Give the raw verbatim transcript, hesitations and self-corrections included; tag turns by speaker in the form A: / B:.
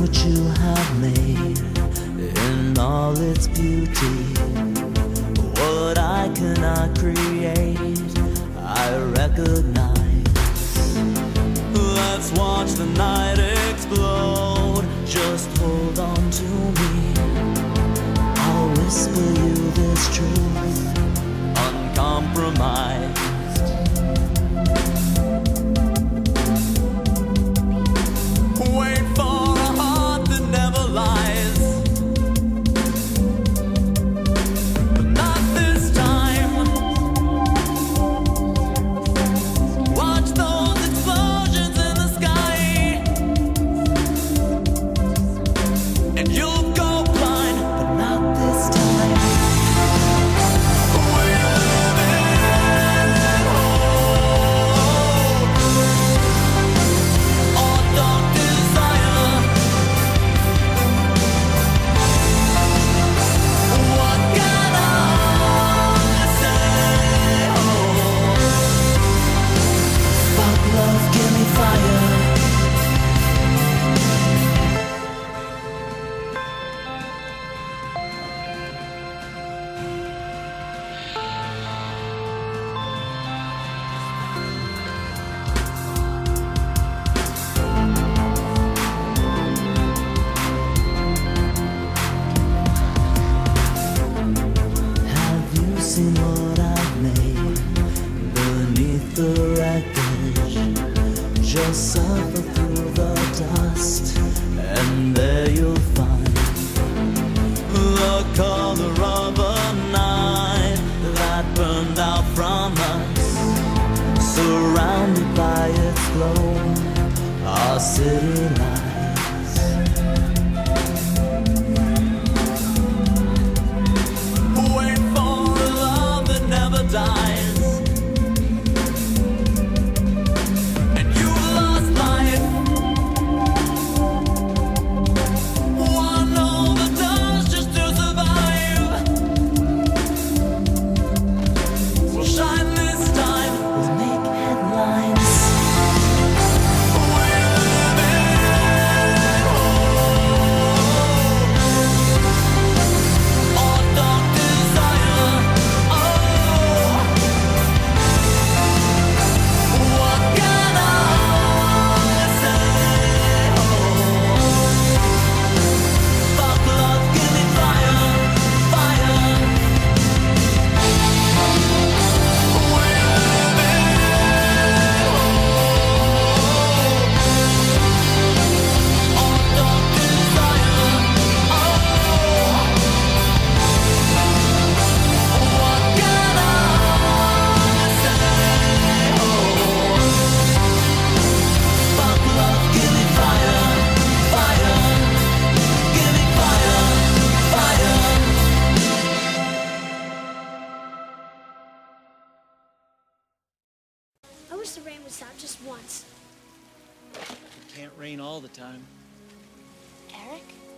A: what you have made in all its beauty. What I cannot create, I recognize. Let's watch the night explode. Just hold on to me. I'll whisper you this truth, uncompromised. Wait for a heart that never lies, but not this time. Watch those explosions in the sky, and you'll go blind, but not this time. We live in hope, or dark desire. What can I say? Oh, fuck love, give me fire. Have you seen what I've made beneath the wreckage? Just suffer through the dust, and there you'll find the color of a night that burned out from us. Surrounded by its glow, our city lies. Wait for a love that never dies, and you lost life. One overdose just to survive. We'll shine this time, we'll make headlines. We live in hope, or dark desire. Oh, what can I say? Oh, fuck love, give me fire, fire. We live in hope, or dark desire. Oh, what can I say? Oh, fuck love, give me fire, fire. Give me fire, fire.
B: I wish the rain would stop just once.
C: It can't rain all the time.
B: Eric?